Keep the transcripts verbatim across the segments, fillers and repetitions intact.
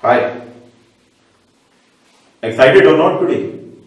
हाय, excited और not today?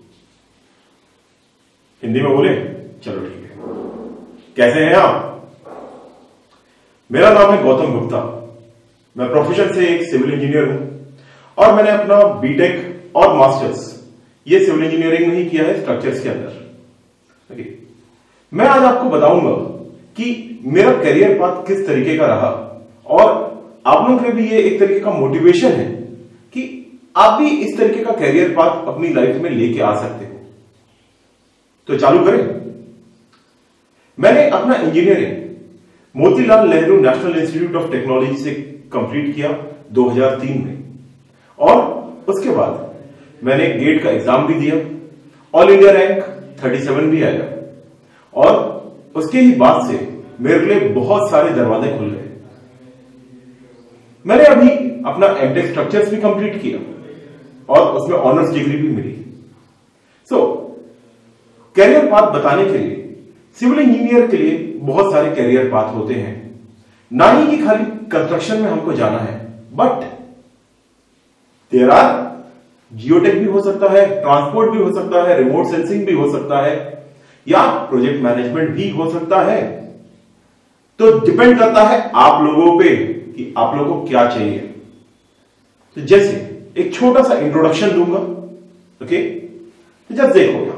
Hindi में बोले? चलो ठीक है। कैसे हैं आप? मेरा नाम है गौतम गुप्ता। मैं प्रोफेशन से एक सिविल इंजीनियर हूं और मैंने अपना बीटेक और मास्टर्स ये सिविल इंजीनियरिंग में ही किया है, स्ट्रक्चर्स के अंदर। ओके, मैं आज आपको बताऊंगा कि मेरा करियर पाथ किस तरीके का रहा और आप लोगों के लिए भी ये एक तरीके का मोटिवेशन है कि आप भी इस तरीके का करियर पाथ अपनी लाइफ में लेके आ सकते हो। तो चालू करें। मैंने अपना engineering Motilal Nehru national institute of technology से कंप्लीट किया दो हज़ार तीन में और उसके बाद मैंने गेट का एग्जाम भी दिया। ऑल इंडिया रैंक सैंतीस भी आया और उसके ही बाद से मेरे लिए बहुत सारे दरवाजे खुल गए। मैंने अभी अपना एमटेक स्ट्रक्चर्स भी कंप्लीट किया और उसमें ऑनर्स डिग्री भी मिली। सो so, कैरियर पाथ बताने के लिए सिविल इंजीनियर के लिए बहुत सारे कैरियर पाथ होते हैं। ना ही कि खाली कंस्ट्रक्शन में हमको जाना है, बट देयर आर जियोटेक भी हो सकता है, ट्रांसपोर्ट भी हो सकता है, रिमोट सेंसिंग भी हो सकता है या प्रोजेक्ट मैनेजमेंट भी हो सकता है। तो डिपेंड करता है आप लोगों पे कि आप लोगों को क्या चाहिए। तो जैसे एक छोटा सा इंट्रोडक्शन दूंगा। ओके, तो जस्ट देखो यहां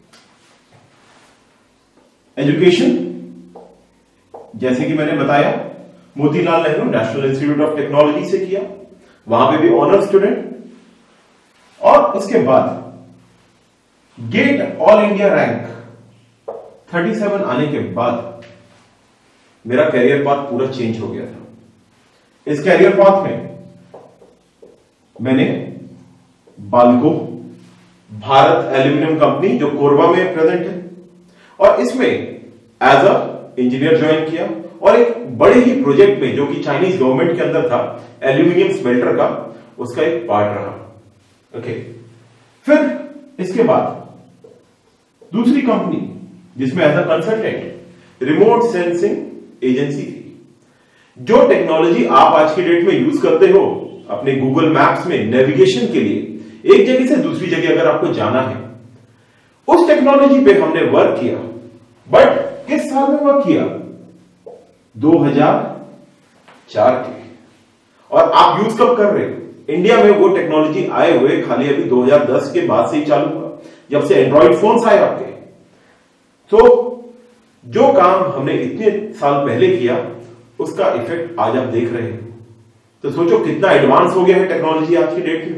एजुकेशन, जैसे कि मैंने बताया Motilal Nehru national institute of technology से किया, वहां पे भी ऑनर स्टूडेंट। और उसके बाद गेट ऑल इंडिया रैंक सैंतीस आने के बाद मेरा कैरियर पाथ पूरा चेंज हो गया था। इस कैरियर पाथ में मैंने बाल्को भारत एल्यूमिनियम कंपनी जो कोरबा में प्रेजेंट है और इसमें एज अ इंजीनियर ज्वाइन किया और एक बड़े ही प्रोजेक्ट में जो कि चाइनीज गवर्नमेंट के अंदर था, एल्यूमिनियम स्मेल्टर का, उसका एक पार्ट रहा। ओके, फिर इसके बाद दूसरी कंपनी जिसमें as a consultant remote sensing agency थी। जो टेक्नोलॉजी आप आज की डेट में यूज करते हो अपने गूगल मैप्स में नेविगेशन के लिए, एक जगह से दूसरी जगह अगर आपको जाना है, उस टेक्नोलॉजी पे हमने वर्क किया। बट किस साल में वर्क किया? दो हज़ार चार के। और आप यूज कब कर रहे हो? इंडिया में वो टेक्नोलॉजी आए हुए खाली अभी दो हज़ार दस के बाद से ही चालू हुआ, जब से एंड्रॉइड फोन्स आए आपके। तो जो काम हमने इतने साल पहले किया उसका इफेक्ट आज आप देख रहे हो। तो सोचो कितना एडवांस हो गया है टेक्नोलॉजी आज की डेट में।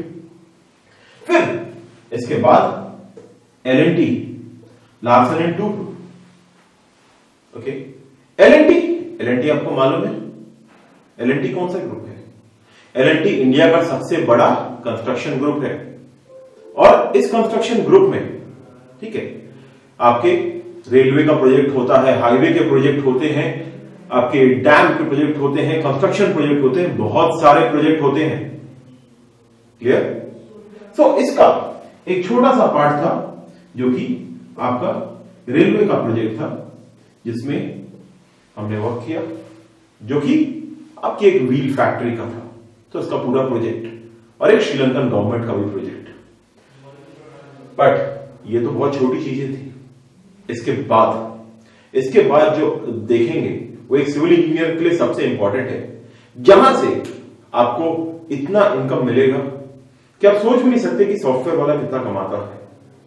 फिर इसके बाद L and T, Larsen and Toubro. Okay, L and T, L and T आपको मालूम है एल एंड टी कौन सा ग्रुप है? एल एंड टी इंडिया का सबसे बड़ा कंस्ट्रक्शन ग्रुप है और इस कंस्ट्रक्शन ग्रुप में, ठीक है, आपके रेलवे का प्रोजेक्ट होता है, हाईवे के प्रोजेक्ट होते हैं, आपके डैम के प्रोजेक्ट होते हैं, कंस्ट्रक्शन प्रोजेक्ट होते हैं, बहुत सारे प्रोजेक्ट होते हैं। क्लियर? सो so, इसका एक छोटा सा पार्ट था जो कि आपका रेलवे का प्रोजेक्ट था, जिसमें हमने वर्क किया, जो कि आपकी एक व्हील फैक्ट्री का था। तो इसका पूरा प्रोजेक्ट और एक श्रीलंकन गवर्नमेंट का भी प्रोजेक्ट। बट ये तो बहुत छोटी चीजें थी। इसके बाद इसके बाद जो देखेंगे वो एक सिविल इंजीनियर के लिए सबसे इंपॉर्टेंट है, जहां से आपको इतना इनकम मिलेगा कि आप सोच भी नहीं सकते कि सॉफ्टवेयर वाला कितना कमाता है।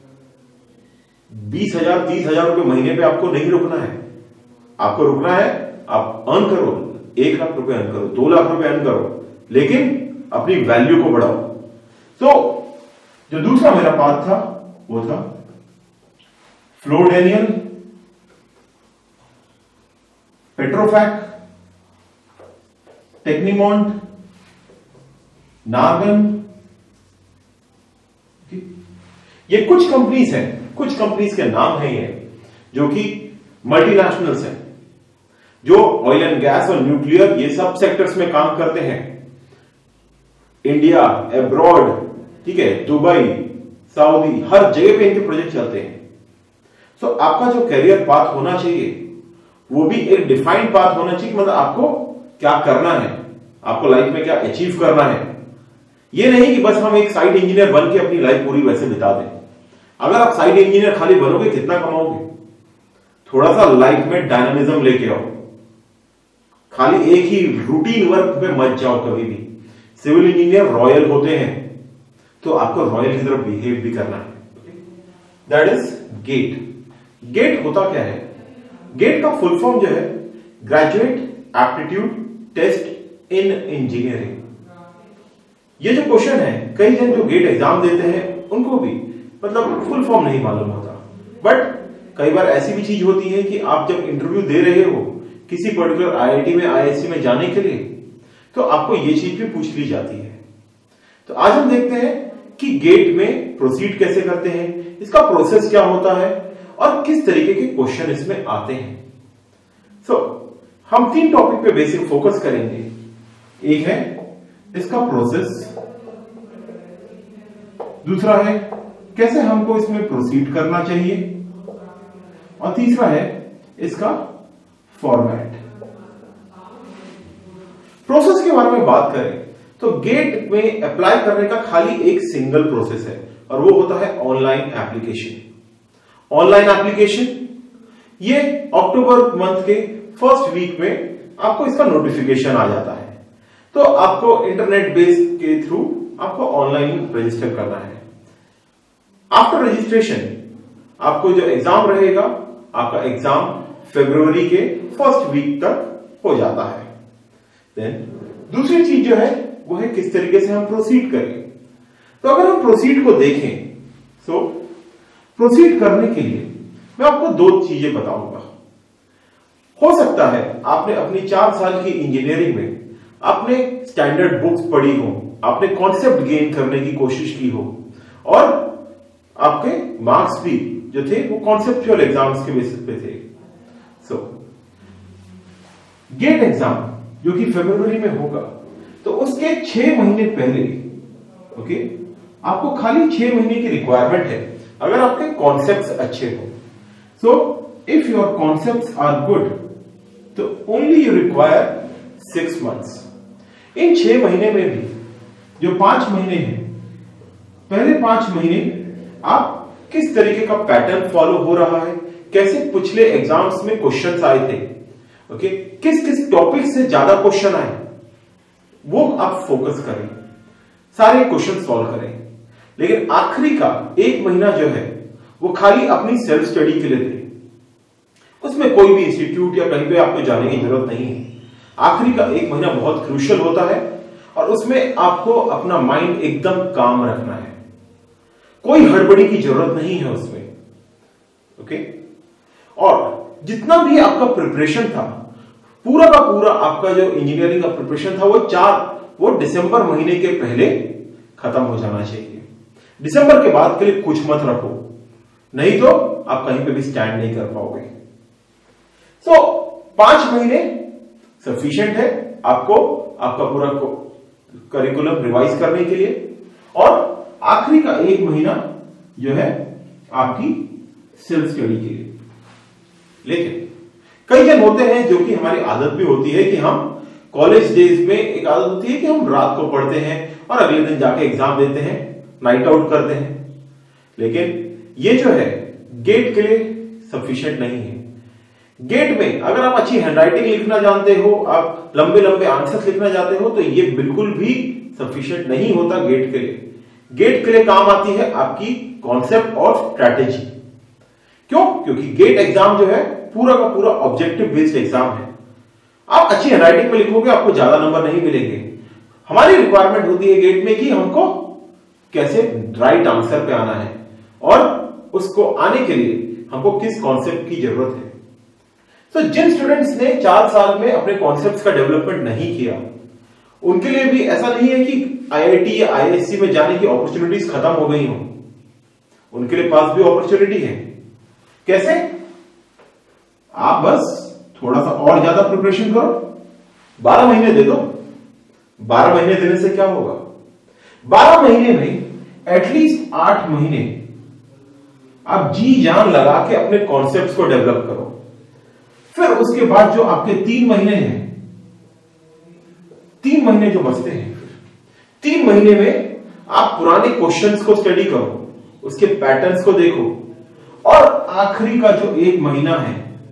बीस हजार तीस हजार रुपए महीने पे आपको नहीं रुकना है। आपको रुकना है, आप अर्न करो, एक लाख रुपए अर्न करो, दो लाख रुपए अर्न करो, लेकिन अपनी वैल्यू को बढ़ाओ। तो जो दूसरा मेरा पाथ था वो था फ्लोर डैनियल, पेट्रोफैक, टेक्नीमॉन्ट, नार्गन। ये कुछ कंपनीज हैं, कुछ कंपनीज के नाम हैं ये जो कि मल्टीनेशनल्स हैं, जो ऑयल एंड गैस और न्यूक्लियर ये सब सेक्टर्स में काम करते हैं। इंडिया, एब्रॉड, ठीक है, दुबई, सऊदी, हर जगह पे इनके प्रोजेक्ट चलते हैं। सो so, आपका जो करियर पाथ होना चाहिए वो भी एक डिफाइंड पाथ होना चाहिए, मतलब आपको क्या करना है, आपको लाइफ में क्या अचीव करना है। ये नहीं कि बस हम एक साइट इंजीनियर बन के अपनी लाइफ पूरी वैसे बिता दें। अगर आप साइट इंजीनियर खाली बनोगे कितना कमाओगे? थोड़ा सा लाइफ में डायनामिज्म लेके आओ, खाली एक ही रूटीन वर्क पे मत जाओ कभी भी। सिविल इंजीनियर रॉयल होते हैं तो आपको रॉयल की तरफ बिहेव भी करना है। That is get. गेट होता क्या है? गेट का फुल फॉर्म जो है graduate aptitude test in engineering. ये जो क्वेश्चन है, कई जन जो गेट एग्जाम देते हैं उनको भी मतलब फुल फॉर्म नहीं मालूम होता, बट कई बार ऐसी भी चीज होती है कि आप जब इंटरव्यू दे रहे हो किसी पर्टिकुलर आईआईटी में आईआईएससी में जाने के लिए, तो आपको ये चीज भी पूछ ली जाती है। तो आज हम देखते हैं कि गेट में प्रोसीड कैसे करते हैं, इसका प्रोसेस क्या होता है और किस तरीके के क्वेश्चन इसमें आते हैं। सो so, हम तीन टॉपिक पे बेसिक फोकस करेंगे। एक है इसका प्रोसेस, दूसरा है कैसे हमको इसमें प्रोसीड करना चाहिए, और तीसरा है इसका फॉर्मेट। प्रोसेस के बारे में बात करें तो गेट में अप्लाई करने का खाली एक सिंगल प्रोसेस है और वो होता है ऑनलाइन एप्लीकेशन। ऑनलाइन एप्लीकेशन ये अक्टूबर मंथ के फर्स्ट वीक में आपको इसका नोटिफिकेशन आ जाता है, तो आपको इंटरनेट बेस के थ्रू आपको ऑनलाइन रजिस्टर करना है। आफ्टर रजिस्ट्रेशन आपको जो एग्जाम रहेगा, आपका एग्जाम फरवरी के फर्स्ट वीक तक हो जाता है। देन दूसरी चीज जो है वो है किस तरीके से हम प्रोसीड करें। तो अगर हम प्रोसीड को देखें, सो प्रोसीड करने के लिए मैं आपको दो चीजें बताऊंगा। हो सकता है आपने अपनी चार साल की इंजीनियरिंग में आपने स्टैंडर्ड बुक्स पढ़ी हो, आपने कॉन्सेप्ट गेन करने की कोशिश की हो और आपके मार्क्स भी जो थे वो कॉन्सेप्चुअल एग्जाम्स के बेसिस पे थे। सो गेट एग्जाम जो कि फरवरी में होगा, तो उसके छह महीने पहले ओके आपको खाली छह महीने की रिक्वायरमेंट है अगर आपके कॉन्सेप्ट्स अच्छे हो। So if your concepts are good तो only you require six months. इन छह महीने में भी जो पांच महीने हैं, पहले पांच महीने आप किस तरीके का पैटर्न फॉलो हो रहा है, कैसे पिछले एग्जाम्स में क्वेश्चंस आए थे, ओके किस किस टॉपिक से ज्यादा क्वेश्चन आए वो आप फोकस करें, सारे क्वेश्चन सॉल्व करें। लेकिन आखिरी का एक महीना जो है वो खाली अपनी सेल्फ स्टडी के लिए दे। उसमें कोई भी इंस्टीट्यूट या कहीं पे आपको जाने की जरूरत नहीं है। आखिरी का एक महीना बहुत क्रूशियल होता है और उसमें आपको अपना माइंड एकदम काम रखना है, कोई हड़बड़ी की जरूरत नहीं है उसमें, ओके। और जितना भी आपका प्रिपरेशन था, पूरा का पूरा आपका जो इंजीनियरिंग का प्रिपरेशन था वो चार वो दिसंबर महीने के पहले खत्म हो जाना चाहिए। दिसंबर के बाद के लिए कुछ मत रखो, नहीं तो आप कहीं पे भी स्टैंड नहीं कर पाओगे। सो so, पांच महीने सफिशिएंट है आपको आपका पूरा करिकुलम रिवाइज करने के लिए, और आखिरी का एक महीना जो है आपकी सेल्फ स्टडी के लिए। लेकिन कई जन होते हैं जो कि हमारी आदत भी होती है कि हम कॉलेज डेज में एक आदत होती है कि हम रात को पढ़ते हैं और अगले दिन जाके एग्जाम देते हैं, नाइट आउट करते हैं। लेकिन ये जो है गेट के लिए सफिशिएंट नहीं है। गेट में अगर आप अच्छी हैंडराइटिंग लिखना जानते हो, आप लंबे लंबे आंसर्स लिखना जानते हो, तो ये बिल्कुल भी सफिशिएंट नहीं होता गेट के लिए। गेट के लिए काम आती है आपकी कॉन्सेप्ट और स्ट्रैटेजी। क्यों? क्योंकि गेट एग्जाम जो है पूरा का पूरा ऑब्जेक्टिव बेस्ड एग्जाम है। आप अच्छी हैंडराइटिंग में लिखोगे आपको ज्यादा नंबर नहीं मिलेंगे। हमारी रिक्वायरमेंट होती है गेट में कि हमको कैसे राइट आंसर पे आना है और उसको आने के लिए हमको किस कॉन्सेप्ट की जरूरत है। तो so, जिन स्टूडेंट्स ने चार साल में अपने कॉन्सेप्ट्स का डेवलपमेंट नहीं किया, उनके लिए भी ऐसा नहीं है कि आईआईटी या आईआईएससी में जाने की अपॉर्चुनिटीज खत्म हो गई हो। उनके लिए पास भी अपॉर्चुनिटी है। कैसे? आप बस थोड़ा सा और ज्यादा प्रिपरेशन करो, बारह महीने दे दो। बारह महीने देने से क्या होगा? बारह महीने में एटलीस्ट आठ महीने आप जी जान लगा के अपने कॉन्सेप्ट्स को डेवलप करो। फिर उसके बाद जो आपके तीन महीने हैं, तीन महीने जो बचते हैं, तीन महीने में आप पुराने क्वेश्चंस को स्टडी करो, उसके पैटर्न्स को देखो, और आखिरी का जो एक महीना है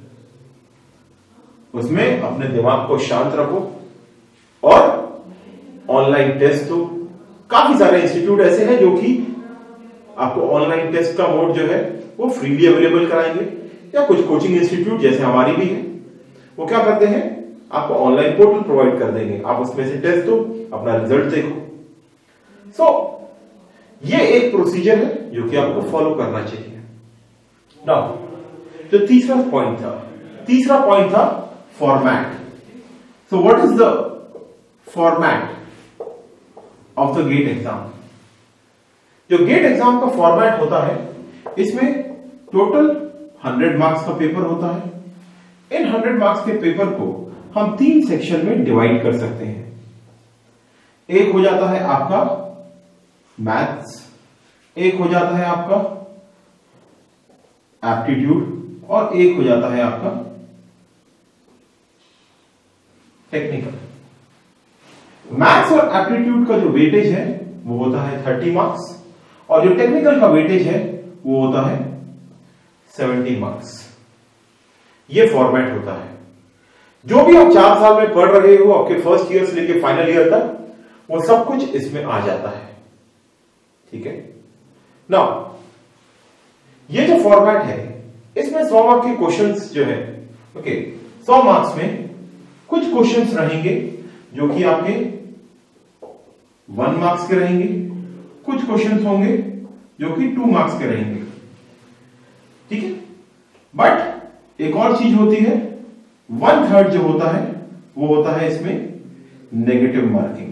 उसमें अपने दिमाग को शांत रखो और ऑनलाइन टेस्ट दो। काफी सारे इंस्टीट्यूट ऐसे हैं जो कि आपको ऑनलाइन टेस्ट का मोड जो है वो फ्रीली अवेलेबल कराएंगे, या कुछ कोचिंग इंस्टीट्यूट जैसे हमारी भी है वो क्या करते हैं, आपको ऑनलाइन पोर्टल प्रोवाइड कर देंगे, आप उसमें से टेस्ट दो, अपना रिजल्ट देखो। सो so, ये एक प्रोसीजर है जो कि आपको फॉलो करना चाहिए। नाउ जो तीसरा पॉइंट था, तीसरा पॉइंट था format. So what is the format of the GATE exam? जो गेट एग्जाम का फॉर्मेट होता है, इसमें टोटल हंड्रेड मार्क्स का पेपर होता है। इन हंड्रेड मार्क्स के पेपर को हम तीन सेक्शन में डिवाइड कर सकते हैं। एक हो जाता है आपका मैथ्स, एक हो जाता है आपका एप्टीट्यूड, और एक हो जाता है आपका टेक्निकल। मैथ्स और एप्टीट्यूड का जो वेटेज है वो होता है थर्टी मार्क्स, और जो टेक्निकल का वेटेज है वो होता है सेवेंटी मार्क्स। ये फॉर्मेट होता है। जो भी आप चार साल में पढ़ रहे हो, आपके फर्स्ट ईयर से लेकर फाइनल ईयर तक, वो सब कुछ इसमें आ जाता है। ठीक है। नाउ ये जो फॉर्मेट है इसमें सौ मार्क्स के क्वेश्चंस जो है, ओके, सौ मार्क्स में कुछ क्वेश्चंस रहेंगे जो कि आपके वन मार्क्स के रहेंगे, कुछ क्वेश्चंस होंगे जो कि टू मार्क्स के रहेंगे। ठीक है। बट एक और चीज होती है, वन थर्ड जो होता है वो होता है इसमें नेगेटिव मार्किंग।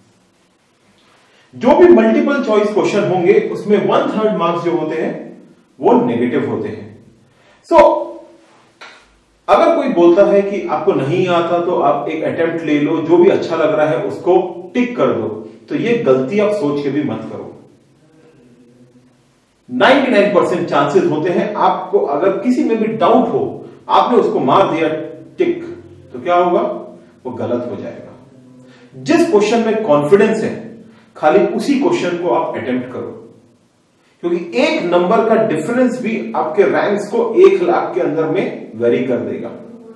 जो भी मल्टीपल चॉइस क्वेश्चन होंगे उसमें वन थर्ड मार्क्स जो होते हैं वो नेगेटिव होते हैं। सो so, अगर कोई बोलता है कि आपको नहीं आता तो आप एक अटेम्प्ट ले लो, जो भी अच्छा लग रहा है उसको टिक कर दो, तो ये गलती आप सोच के भी मत करो। निन्यानवे परसेंट चांसेस होते हैं, आपको अगर किसी में भी डाउट हो, आपने उसको मार दिया टिक, तो क्या होगा, वो गलत हो जाएगा। जिस क्वेश्चन में कॉन्फिडेंस है खाली उसी क्वेश्चन को आप अटेम्प्ट करो, क्योंकि एक नंबर का डिफरेंस भी आपके रैंक्स को एक लाख के अंदर में वेरी कर देगा।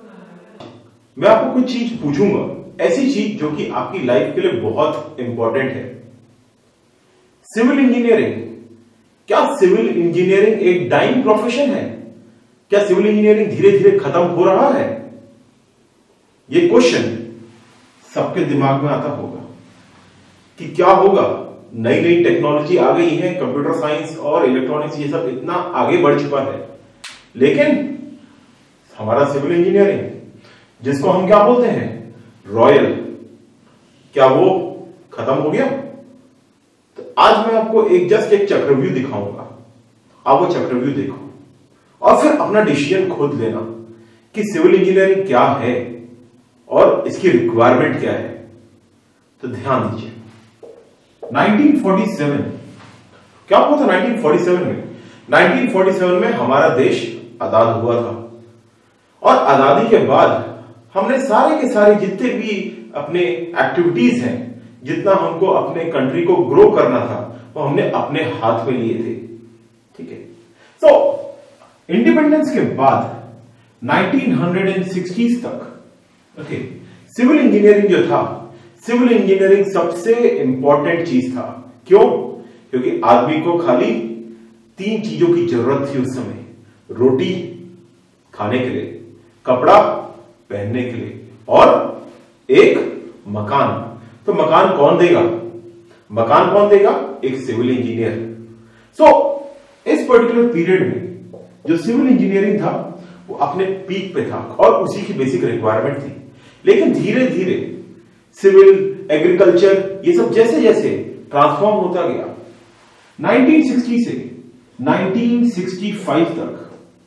मैं आपको कुछ चीज पूछूंगा, ऐसी चीज जो कि आपकी लाइफ के लिए बहुत इंपॉर्टेंट है। सिविल इंजीनियरिंग, क्या सिविल इंजीनियरिंग एक डाइंग प्रोफेशन है? क्या सिविल इंजीनियरिंग धीरे धीरे खत्म हो रहा है? ये क्वेश्चन सबके दिमाग में आता होगा कि क्या होगा, नई नई टेक्नोलॉजी आ गई है, कंप्यूटर साइंस और इलेक्ट्रॉनिक्स ये सब इतना आगे बढ़ चुका है, लेकिन हमारा सिविल इंजीनियरिंग जिसको हम क्या बोलते हैं रॉयल, क्या वो खत्म हो गया? तो आज मैं आपको एक जस्ट एक चक्रव्यूह दिखाऊंगा, आप वो चक्रव्यूह देखो और फिर अपना डिसीजन खुद लेना कि सिविल इंजीनियरिंग क्या है और इसकी रिक्वायरमेंट क्या है। तो ध्यान दीजिए, नाइनटीन फोर्टी सेवन, क्या हुआ था नाइनटीन फोर्टी सेवन में? नाइनटीन फोर्टी सेवन में हमारा देश आजाद हुआ था, और आजादी के बाद हमने सारे के सारे जितने भी अपने एक्टिविटीज हैं, जितना हमको अपने कंट्री को ग्रो करना था, वो हमने अपने हाथ में लिए थे। ठीक है। सो इंडिपेंडेंस के बाद नाइनटीन सिक्सटीज़ तक, ओके, सिविल इंजीनियरिंग जो था, सिविल इंजीनियरिंग सबसे इंपॉर्टेंट चीज था। क्यों? क्योंकि आदमी को खाली तीन चीजों की जरूरत थी उस समय, रोटी खाने के लिए, कपड़ा पहनने के लिए, और एक मकान। तो मकान कौन देगा? मकान कौन देगा? एक सिविल इंजीनियर। सो so, इस पर्टिकुलर पीरियड में जो सिविल इंजीनियरिंग था वो अपने पीक पे था और उसी की बेसिक रिक्वायरमेंट थी। लेकिन धीरे धीरे सिविल, एग्रीकल्चर, ये सब जैसे जैसे ट्रांसफॉर्म होता गया, नाइनटीन सिक्सटी से नाइनटीन सिक्सटी फाइव तक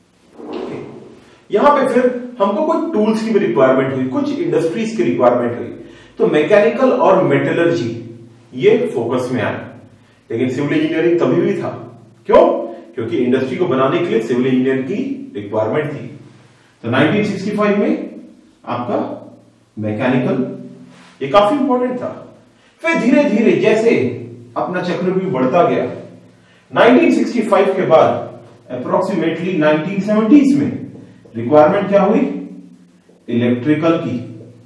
यहां पे फिर हमको कुछ टूल्स की भी रिक्वायरमेंट हुई, कुछ इंडस्ट्रीज की रिक्वायरमेंट हुई, तो मैकेनिकल और मेटलर्जी ये फोकस में आया। लेकिन सिविल इंजीनियरिंग तभी भी था। क्यों? क्योंकि इंडस्ट्री को बनाने के लिए सिविल इंजीनियर की रिक्वायरमेंट थी। तो नाइनटीन सिक्सटी फाइव में आपका मैकेनिकल ये काफी इंपॉर्टेंट था। फिर धीरे धीरे जैसे अपना चक्रव्यूह बढ़ता गया, नाइनटीन सिक्सटी फाइव के बाद अप्रोक्सीमेटली नाइनटीन सेवेंटीज़ में रिक्वायरमेंट क्या हुई? इलेक्ट्रिकल की।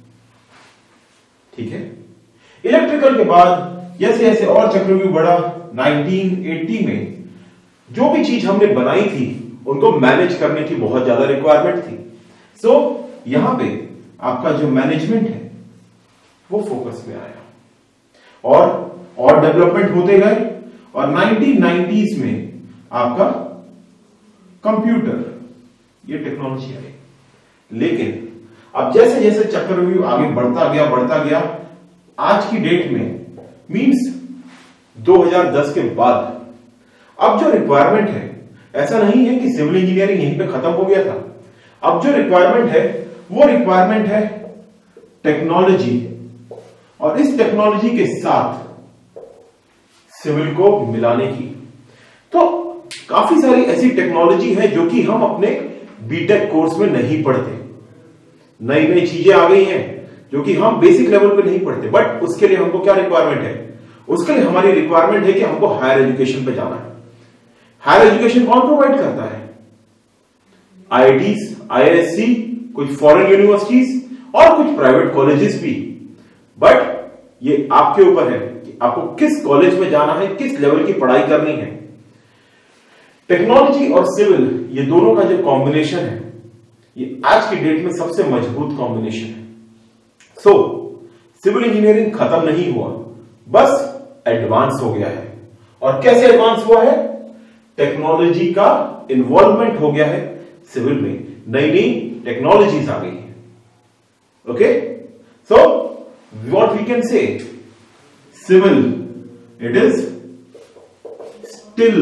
ठीक है, इलेक्ट्रिकल के बाद जैसे जैसे और चक्रव्यूह बढ़ा, नाइनटीन एटी में जो भी चीज हमने बनाई थी उनको मैनेज करने की बहुत ज्यादा रिक्वायरमेंट थी। सो so, यहां पे आपका जो मैनेजमेंट है वो फोकस में आया और और डेवलपमेंट होते गए और नाइनटीन नाइंटीज़ में आपका कंप्यूटर ये टेक्नोलॉजी आई। लेकिन अब जैसे जैसे चक्रव्यूह आगे बढ़ता गया बढ़ता गया आज की डेट में मींस दो हज़ार दस के बाद अब जो रिक्वायरमेंट है, ऐसा नहीं है कि सिविल इंजीनियरिंग यहीं पे खत्म हो गया था। अब जो रिक्वायरमेंट है वो रिक्वायरमेंट है टेक्नोलॉजी, और इस टेक्नोलॉजी के साथ सिविल को मिलाने की। तो काफी सारी ऐसी टेक्नोलॉजी है जो कि हम अपने बीटेक कोर्स में नहीं पढ़ते। नई नई चीजें आ गई हैं जो कि हम बेसिक लेवल पे नहीं पढ़ते, बट उसके लिए हमको क्या रिक्वायरमेंट है? उसके लिए हमारी रिक्वायरमेंट है कि हमको हायर एजुकेशन पे जाना है। हायर एजुकेशन कौन प्रोवाइड करता है? आईआईटीज, आईआईएससी, कुछ फॉरेन यूनिवर्सिटीज और कुछ प्राइवेट कॉलेजेस भी। बट ये आपके ऊपर है कि आपको किस कॉलेज में जाना है, किस लेवल की पढ़ाई करनी है। टेक्नोलॉजी और सिविल ये दोनों का जो कॉम्बिनेशन है ये आज की डेट में सबसे मजबूत कॉम्बिनेशन है। सो सिविल इंजीनियरिंग खत्म नहीं हुआ, बस एडवांस हो गया है। और कैसे एडवांस हुआ है? टेक्नोलॉजी का इन्वॉल्वमेंट हो गया है सिविल में, नई नई टेक्नोलॉजीज आ गई है। Okay, so what we can say, civil it is still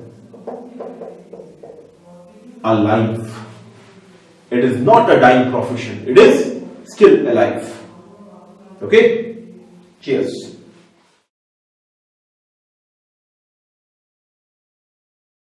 alive. It is not a dying profession. It is still alive. Okay? Cheers.